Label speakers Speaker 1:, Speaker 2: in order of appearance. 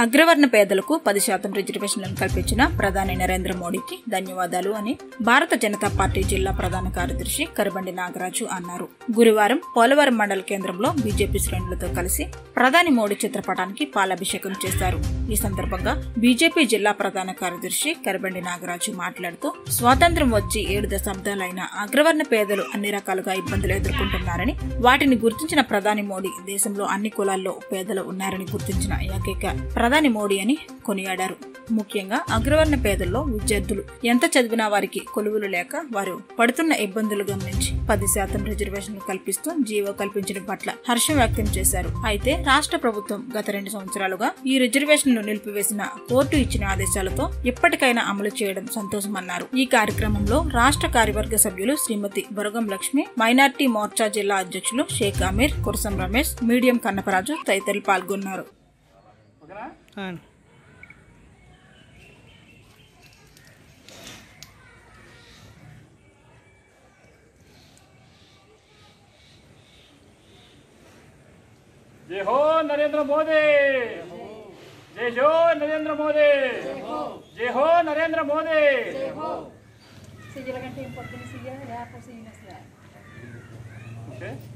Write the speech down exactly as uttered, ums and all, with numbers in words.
Speaker 1: అగ్రవర్ణ పేదలకు పది శాతం రిజర్వేషన్లను కల్పించిన ప్రధాని నరేంద్ర మోడీకి ధన్యవాదాలు అని భారత జనతా పార్టీ జిల్లా ప్రధాన కార్యదర్శి కరబండి నాగరాజు అన్నారు. గురువారం పోలవరం మండల కేంద్రంలో బీజేపీ శ్రేణులతో కలిసి ప్రధాని మోడీ చిత్రపటానికి పాలాభిషేకం చేశారు. ఈ సందర్భంగా బీజేపీ జిల్లా ప్రధాన కార్యదర్శి కరబండి నాగరాజు మాట్లాడుతూ స్వాతంత్ర్యం వచ్చి ఏడు దశాబ్దాలైన అగ్రవర్ణ పేదలు అన్ని రకాలుగా ఇబ్బందులు ఎదుర్కొంటున్నారని, వాటిని గుర్తించిన ప్రధాని మోడీ దేశంలో అన్ని కులాల్లో పేదలు ఉన్నారని గుర్తించిన ఏకైక ప్రధాని మోడీ అని కొనియాడారు. ముఖ్యంగా అగ్రవర్ణ పేదల్లో విద్యార్థులు ఎంత చదివినా వారికి కొలువులు లేక వారు పడుతున్న ఇబ్బందులు గమనించి పది శాతం రిజర్వేషన్లు కల్పిస్తూ జీవో కల్పించడం పట్ల హర్షం వ్యక్తం చేశారు. అయితే రాష్ట్ర ప్రభుత్వం గత రెండు సంవత్సరాలుగా ఈ రిజర్వేషన్లు నిలిపివేసిన కోర్టు ఇచ్చిన ఆదేశాలతో ఇప్పటికైనా అమలు చేయడం సంతోషమన్నారు. ఈ కార్యక్రమంలో రాష్ట్ర కార్యవర్గ సభ్యులు శ్రీమతి బొరగం లక్ష్మి, మైనార్టీ మోర్చా జిల్లా అధ్యక్షులు షేక్ అమీర్, కురసం రమేష్, మీడియం కన్నపరాజు తదితరులు పాల్గొన్నారు.
Speaker 2: जय हो नरेंद्र मोदी, जय हो नरेंद्र मोदी, जय हो नरेंद्र मोदी. Okay.